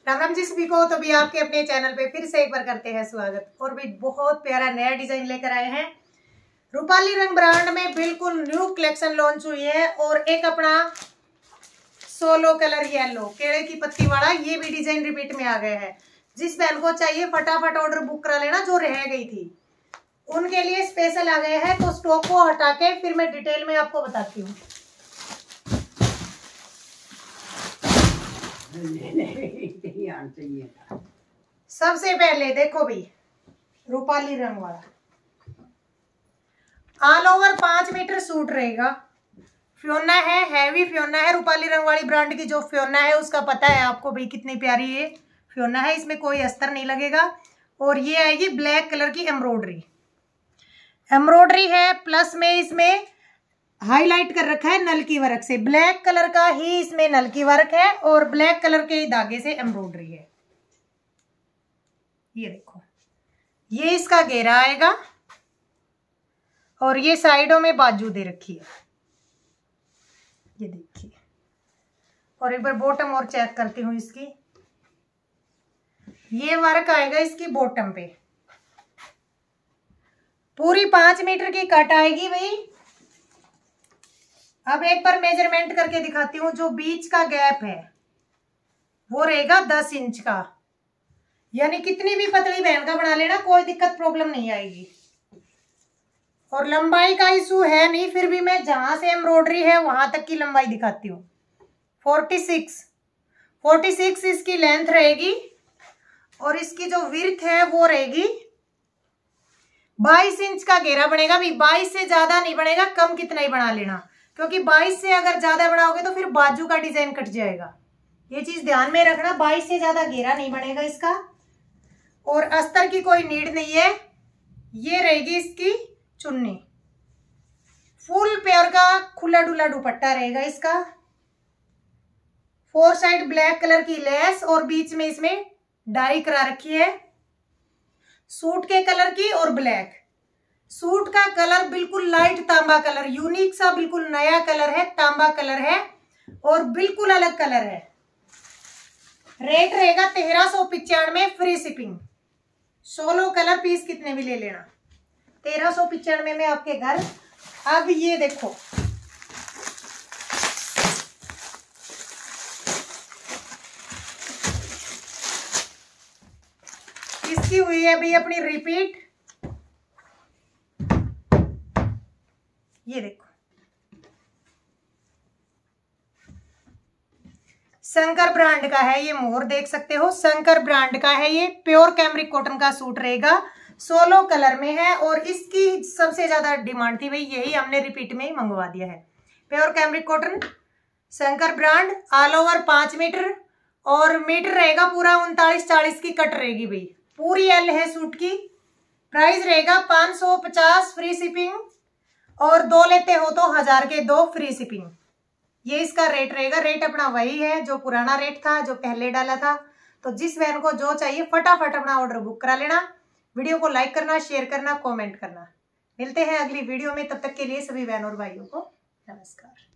राम राम जी सभी को। तो भी आपके अपने चैनल पे फिर से एक बार करते हैं स्वागत। और भी बहुत प्यारा नया डिजाइन लेकर आए हैं। रूपाली रंग ब्रांड में बिल्कुल न्यू कलेक्शन लॉन्च हुई है। और एक अपना सोलो कलर येलो केले की पत्ती वाला ये भी डिजाइन रिपीट में आ गया है। जिस बहन को चाहिए फटाफट ऑर्डर बुक करा लेना, जो रह गई थी उनके लिए स्पेशल आ गया है। तो स्टॉक को हटा के फिर मैं डिटेल में आपको बताती हूँ। सबसे पहले देखो भाई, रूपाली रंग वाला ऑल ओवर 5 मीटर सूट रहेगा। फ्योना है, हैवी फ्योना है। रूपाली रंग वाली ब्रांड की जो फ्योना है उसका पता है आपको भाई कितनी प्यारी ये फ्योना है। इसमें कोई अस्तर नहीं लगेगा। और ये आएगी ब्लैक कलर की एम्ब्रॉयडरी है। प्लस में इसमें हाईलाइट कर रखा है नल की वर्क से। ब्लैक कलर का ही इसमें नल की वर्क है और ब्लैक कलर के ही धागे से एम्ब्रॉयडरी है। ये देखो, ये इसका घेरा आएगा और ये साइडों में बाजू दे रखी है। ये देखिए, और एक बार बॉटम और चेक करती हूँ इसकी। ये वर्क आएगा इसकी बॉटम पे। पूरी 5 मीटर की कट आएगी भाई। अब एक बार मेजरमेंट करके दिखाती हूँ। जो बीच का गैप है वो रहेगा 10 इंच का। यानी कितनी भी पतली बहन का बना लेना, कोई दिक्कत प्रॉब्लम नहीं आएगी। और लंबाई का इशू है नहीं, फिर भी मैं जहां से एम्ब्रॉयडरी है वहां तक की लंबाई दिखाती हूँ। 46 इसकी लेंथ रहेगी। और इसकी जो विड्थ है वो रहेगी 22 इंच का घेरा बनेगा भाई। 22 से ज्यादा नहीं बनेगा, कम कितना ही बना लेना, क्योंकि 22 से अगर ज्यादा बनाओगे तो फिर बाजू का डिजाइन कट जाएगा। ये चीज ध्यान में रखना, 22 से ज्यादा घेरा नहीं बनेगा इसका। और अस्तर की कोई नीड नहीं है। ये रहेगी इसकी चुन्नी। फुल प्योर का खुला डुला दुपट्टा रहेगा इसका। 4 साइड ब्लैक कलर की लेस और बीच में इसमें डाई करा रखी है सूट के कलर की। और ब्लैक सूट का कलर बिल्कुल लाइट तांबा कलर, यूनिक सा बिल्कुल नया कलर है, तांबा कलर है और बिल्कुल अलग कलर है। रेट रहेगा 1395 फ्री शिपिंग। 16 कलर पीस कितने भी ले लेना, 1395 में आपके घर। अब ये देखो, इसकी हुई है भाई अपनी रिपीट। ये देखो, शंकर ब्रांड का है ये मोर, देख सकते हो शंकर ब्रांड का है। ये प्योर कैमरिक कॉटन का सूट रहेगा। 16 कलर में है और इसकी सबसे ज्यादा डिमांड थी भाई, यही हमने रिपीट में ही मंगवा दिया है। Pure cambric cotton Shankar brand, all over 5 metre और मीटर रहेगा पूरा 39-40 की कट रहेगी भाई। पूरी एल है सूट की। प्राइस रहेगा 550 फ्री शिपिंग। और 2 लेते हो तो 1000 के 2 फ्री शिपिंग। ये इसका रेट रहेगा। रेट अपना वही है जो पुराना रेट था, जो पहले डाला था। तो जिस बहन को जो चाहिए फटाफट अपना ऑर्डर बुक करा लेना। वीडियो को लाइक करना, शेयर करना, कमेंट करना। मिलते हैं अगली वीडियो में, तब तक के लिए सभी बहनों और भाइयों को नमस्कार।